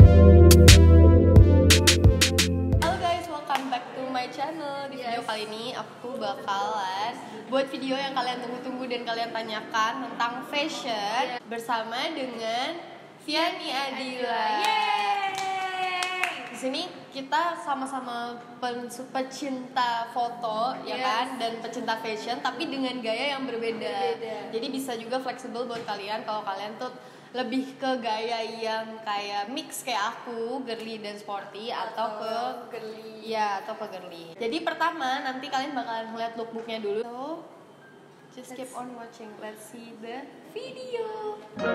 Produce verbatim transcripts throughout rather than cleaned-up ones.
Kali ini aku bakalan buat video yang kalian tunggu-tunggu dan kalian tanyakan tentang fashion bersama dengan Viani Adila. Yeay! Di sini kita sama-sama pecinta foto, yes, ya kan, dan pecinta fashion, tapi dengan gaya yang berbeda. berbeda. Jadi bisa juga fleksibel buat kalian kalau kalian tuh lebih ke gaya yang kayak mix kayak aku, girly dan sporty, atau, atau ke girly. Ya, atau ke girly. Jadi pertama nanti kalian bakalan ngeliat lookbooknya dulu. So, just keep on watching. Let's see the video.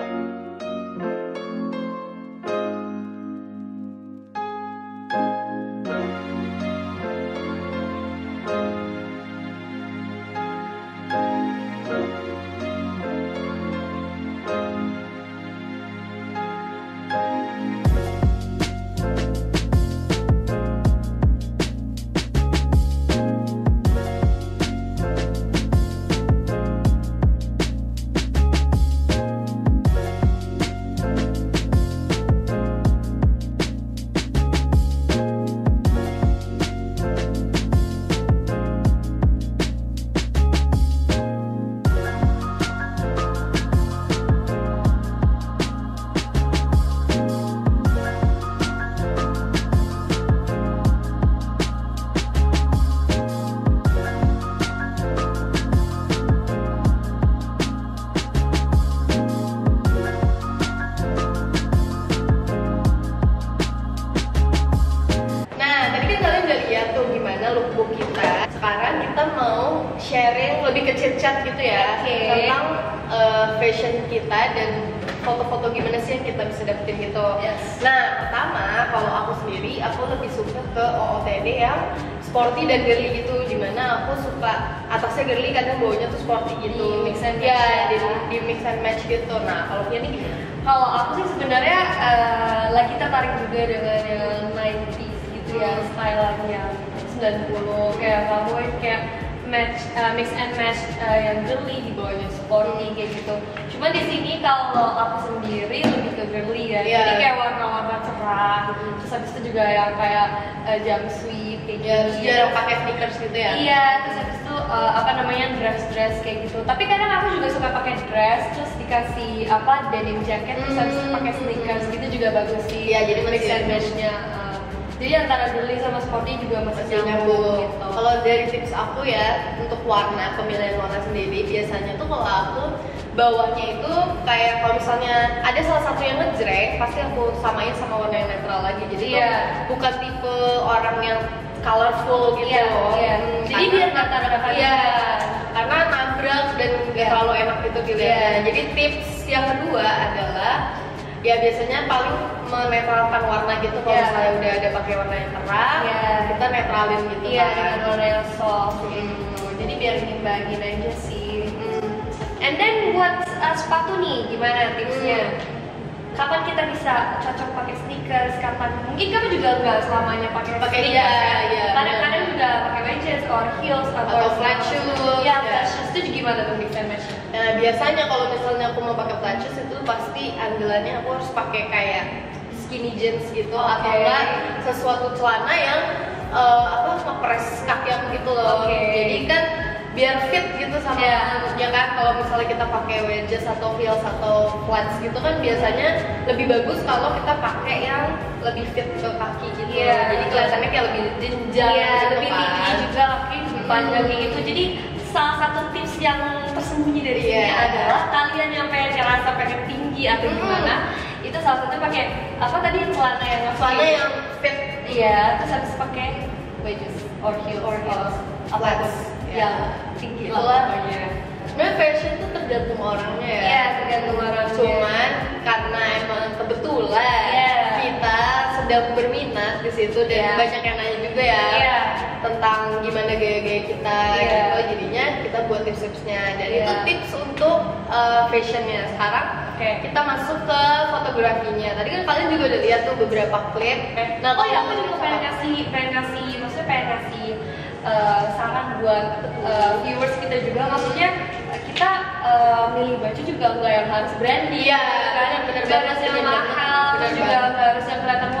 Lookbook kita. Sekarang kita mau sharing lebih ke chit-chat gitu ya, okay, tentang uh, fashion kita dan foto-foto gimana sih yang kita bisa dapetin gitu. Yes. Nah, pertama kalau aku sendiri aku lebih suka ke O O T D yang sporty dan girly gitu, dimana aku suka atasnya girly kadang bawahnya tuh sporty gitu. Di mix and match ya, di, di mix and match gitu. Nah, kalau ini gimana? Kalau aku sih sebenarnya uh, lagi tertarik juga dengan yang sembilan puluh gitu ya, style yang sembilan puluh kayak kamu kayak match uh, mix and match uh, yang girly di bawahnya sporty kayak gitu. Cuma di sini kalau aku sendiri lebih ke girly ya, yeah, jadi kayak warna-warna cerah. Terus habis itu juga yang kayak uh, jumpsuit kayak yeah, gitu. Iya, jarang pakai sneakers gitu ya. Iya, terus habis itu uh, apa namanya dress-dress kayak gitu. Tapi kadang aku juga suka pakai dress terus dikasih apa denim jacket terus habis itu pakai sneakers gitu juga bagus sih. Iya, jadi mix and match-nya. Jadi antara girly sama sporty juga masih nyambung gitu. Kalau dari tips aku ya untuk warna, pemilihan warna sendiri, biasanya tuh kalau aku bawahnya itu kayak kalau misalnya ada salah satu yang ngejreng, pasti aku samain sama warna yang netral lagi. Jadi yeah, tuh bukan tipe orang yang colorful gitu. Yeah, yeah. Hmm, jadi biar nggak tabrakan. Iya, karena nabrak dan nggak yeah, terlalu enak gitu dilihatnya. Yeah. Jadi tips yang kedua adalah ya biasanya paling menetralkan warna gitu. Kalau yeah, misalnya udah ada pakai warna yang terang, yeah, kita netralin gitu. Iya, yeah, kan dengan warna yang soft gitu. Hmm. Jadi biar ngimbangin aja sih. Hmm. And then buat uh, sepatu nih, gimana tipsnya? Hmm. Kapan kita bisa cocok pakai sneakers? Kapan? Mungkin kamu juga nggak selamanya pakai pakai sneakers. Iya, kan? iya. Kadang-kadang juga pakai wedges or heels atau, atau flat shoes. Iya, flat shoes itu gimana tuh mix and match? Nah, biasanya kalau misalnya aku mau pakai flat shoes itu pasti andalannya aku harus pakai kayak skinny jeans gitu, okay, atau enggak sesuatu celana yang uh, apa ngepres kaki aku gitu loh. Okay. Jadi kan biar fit gitu sama, yeah, ya kan. Kalau misalnya kita pakai wedges atau heels atau flats gitu kan biasanya lebih bagus kalau kita pakai yang lebih fit ke kaki gitu. Yeah. Jadi kelihatannya kayak lebih jenjang, yeah, gitu, lebih kan tinggi juga, kaki lebih panjang kayak gitu. Jadi salah satu tips yang tersembunyi dari sini, yeah, adalah kalian yang pengen ngerasa pengen tinggi atau mm, gimana, itu salah satu pakai apa tadi celana yang celana yang fit. Iya, terus habis pakai wedges or heels or heels flats yang tinggi lah pokoknya. Sebenarnya fashion itu tergantung orangnya ya. Iya, tergantung orangnya. Cuman karena emang kebetulan, yeah, kita sedang berminat di situ dan, yeah, banyak yang nanya juga ya, yeah, tentang gimana gaya-gaya kita, yeah, gitu. Jadinya kita buat tips-tipsnya. Dan, yeah, itu tips untuk uh, fashionnya. Sekarang okay, kita masuk ke fotografinya. Tadi kan kalian juga udah lihat tuh beberapa klip. Okay. Nah, oh ya, aku juga pengen kasih, pengen kasih, maksudnya pengen kasih Uh, saran buat uh, viewers kita juga, maksudnya kita uh, milih baju juga nggak yang harus branding, iya, kan, yang benar-benar yang mahal, terus juga nggak harus yang kelihatan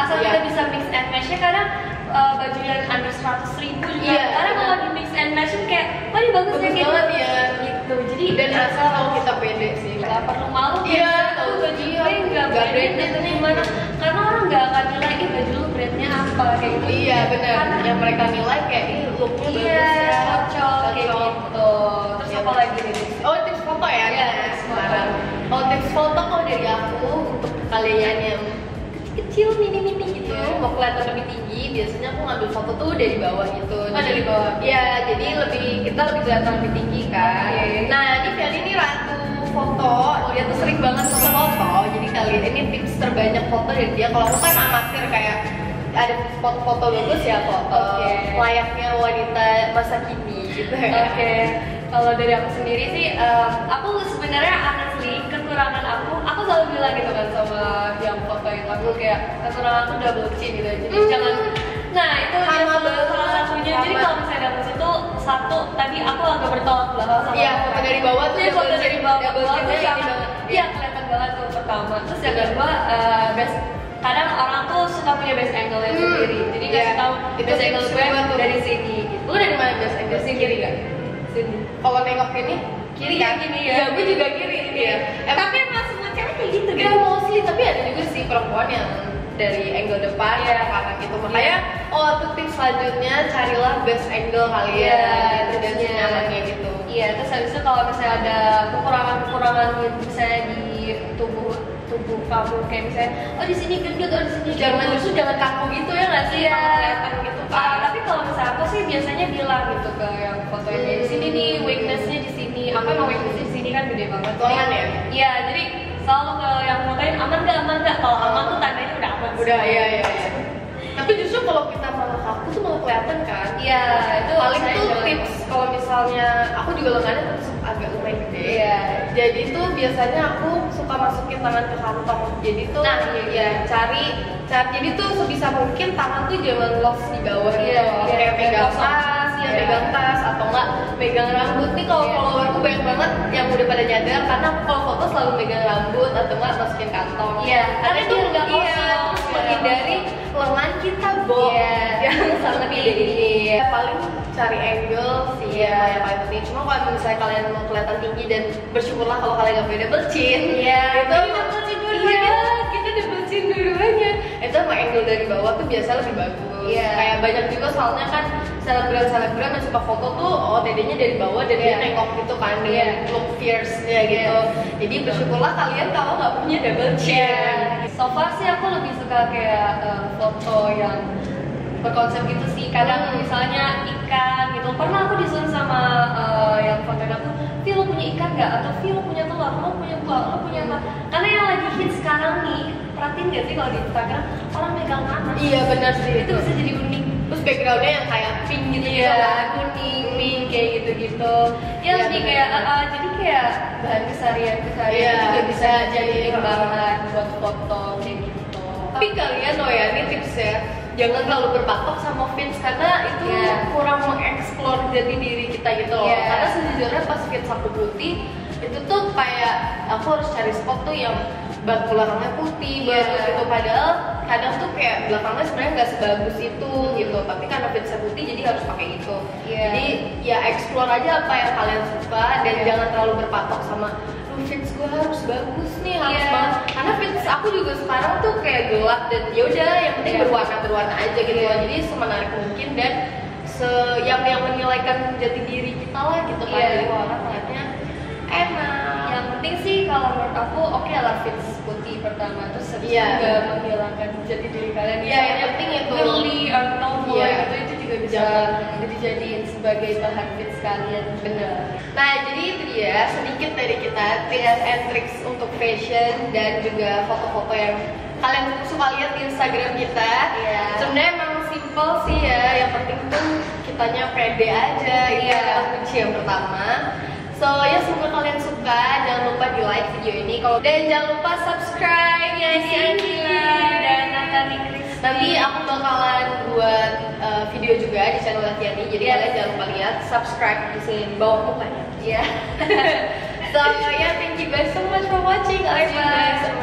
asal Iya. kita bisa mix and match-nya kadang uh, baju yang under seratus ribu juga. Iya, Karena kalau benar. di mix and match kayak, wah ini bagus, Bagus ya kayak banget gitu. ya. Gitu. Jadi Dan asal kalau kita pede sih. nggak perlu malu. Iya, kalau baju iya. gue nggak Nggak branded branded itu nih. gimana? Karena orang nggak akan nilai eh baju lu brandnya apa kayak gitu. Iya benar. Karena- Yang mereka nilai kayak ih looknya bagus Iya, ya, cocok kayak gitu. Terus Iya. apa lagi nih? Oh tips foto ya? Iya, Nah, tips sekarang. Oh tips foto kalau dari aku untuk kalian yang kecil mini-mini gitu Iya. mau kelihatan lebih tinggi, biasanya aku ngambil foto tuh dari bawah gitu. Oh, dari bawah. Iya, jadi lebih kita lebih kelihatan lebih tinggi kan. Oke. Nah ini kali ini ratu foto, dia tuh sering banget foto-foto. Jadi kali ini tips terbanyak foto dari dia. Kalau aku kan amatir kayak ada spot foto bagus ya foto Oke. layaknya wanita masa kini gitu. Oke, kalau dari aku sendiri sih, em, aku sebenarnya honestly kekurangan aku, aku selalu bilang gitu kan sama yang fotoin aku kayak kekurangan aku double chin gitu, jadi Hmm. jangan. Nah itu Sama yang salah banget. salah satunya. Jadi Sama. kalau misalnya double chin tuh satu, tadi aku agak bertolak belakang sama. Iya, foto dari bawah tuh Iya, double foto dari chin. bawah Double bawah chinnya tuh ini sangat, banget. iya kelihatan banget tuh pertama. Terus yang kedua, eh, best kadang orang tuh suka punya best angle yang Hmm. sendiri, jadi Iya. ngasih tahu Itu best angle tips gue gua tuh. dari sini. Gitu. Lu dari mana biasa? Dari sini kiri nggak? Sini. Kalau nengok ini kiri Iya, kan? gini ya. Iya, gue juga kiri ini ya. Emang Tapi emang semua cewek kayak gitu ya kan? mostly, tapi ada juga sih perempuan yang dari angle depan Iya. ke belakang gitu. Makanya oh tuh tips selanjutnya carilah best angle kalian Iya, gitu, dan tipsnya. senyamannya gitu. Iya, terus habis itu kalau misalnya ada kekurangan-kekurangan gitu, misalnya di tubuh tubuh kamu kayak misalnya oh di sini gendut, oh di sini Jangan gendut. justru jangan kaku gitu ya nggak sih? Iya. Malah kelihatan gitu Ah, kan. tapi kalau misalnya aku sih biasanya bilang gitu ke yang fotonya di sini nih weaknessnya di sini. Apa emang weaknessnya di sini kan gede banget. Lengan ya? Iya, jadi selalu ke yang fotoin aman nggak aman nggak. Kalau aman tuh tandanya udah aman. sih. Udah iya iya. iya. Tapi justru kalau kita malah kaku tuh malah kelihatan kan. Iya, itu Paling saya tuh jangan- tips kalau misalnya aku juga lengannya tetap agak lumayan gede. Iya. Jadi tuh biasanya aku suka masukin tangan ke kantong. Jadi tuh Nah, iya, ya cari cari jadi tuh sebisa mungkin tangan tuh jangan lost di bawah gitu. Iya, loh. iya, Kayak pegang kosong. tas, ya Iya. pegang tas atau enggak pegang rambut. Nih kalau Iya. followerku banyak banget yang udah pada nyadar karena aku kalau foto selalu megang rambut atau enggak masukin kantong. Iya, Karena karena itu biar nggak iya, kosong, terus biar menghindari lengan kita bo Iya. yang sangat gede ini. Paling cari angle sih Iya. ya yang paling penting. Cuma kalau misalnya kalian mau kelihatan tinggi dan bersyukurlah kalau kalian nggak punya double chin. Iya, Itu kita double chin dua-duanya. Iya, kita double chin dua-duanya. Itu emang angle dari bawah tuh biasa lebih bagus. Iya. Kayak banyak juga soalnya kan selebgram-selebgram yang suka foto tuh oh dedenya dari bawah dan dia Iya. nengok gitu kan Iya. dengan look fierce-nya gitu. Jadi bersyukurlah kalian kalau nggak punya double chin. Iya. So far sih aku lebih suka kayak eh, foto yang berkonsep gitu sih. Kadang Hmm. misalnya ikan gitu. Pernah aku disuruh sama eh, yang fotoin aku, "Vi, lo punya ikan nggak?" Atau "Vi, lo punya telur? Lo punya buah? Lo punya apa?" Karena yang lagi hit sekarang nih, perhatiin nggak sih kalau di Instagram orang megang nanas. Iya benar sih Itu bisa jadi unik. Terus backgroundnya yang kayak pink gitu Iya, kan. kuning, pink kayak gitu-gitu. Ya, Iya, jadi bener. kayak uh, uh, jadi kayak bahan keseharian keseharian Iya, juga bisa bisa jadi jadi, timbangan buat foto kayak gitu. Tapi kalian oh ya ini tipsnya jangan terlalu berpatok sama fits karena itu Iya. kurang mengeksplor jati diri kita gitu loh. Iya. Karena sejujurnya pas fits aku putih itu tuh kayak aku harus cari spot tuh yang bak belakangnya putih Iya. bagus gitu padahal kadang tuh kayak belakangnya sebenarnya nggak sebagus itu gitu tapi karena fitsnya putih jadi harus pakai itu. Iya. Jadi ya explore aja apa yang kalian suka dan Iya. jangan terlalu berpatok sama "Duh, fits gue harus bagus nih harus Iya. banget karena fits aku juga sekarang tuh kayak gelap dan ya udah yang penting Iya. berwarna berwarna aja gitu Iya. jadi semenarik mungkin dan se yang yang menilaikan jati diri kita lah gitu kan Iya. jadi wah, orang ngeliatnya enak. Yang penting sih kalau menurut aku oke lah fits putih pertama terus habis Iya. itu nggak menghilangkan jati diri kalian. Iya, yang penting itu. girly atau tomboy Iya. gitu itu juga bisa Jangan. dijadiin sebagai bahan fits kalian. Bener. Nah jadi itu dia sedikit dari kita tips and tricks untuk fashion dan juga foto-foto yang kalian suka lihat di Instagram kita. Iya. Sebenarnya emang simple sih ya. Yang penting tuh kitanya pede aja. Itu Iya. adalah kunci yang pertama. So ya semoga kalian suka. Jangan lupa di like video ini. Kalau dan jangan lupa subscribe ya di sini. dan Natali Kris. Nanti aku bakalan buat uh, video juga di channel Tiani. Jadi Iya. kalian jangan lupa lihat subscribe di sini di bawah mukanya. Iya. So yeah, thank you guys so much for watching. I'll see you guys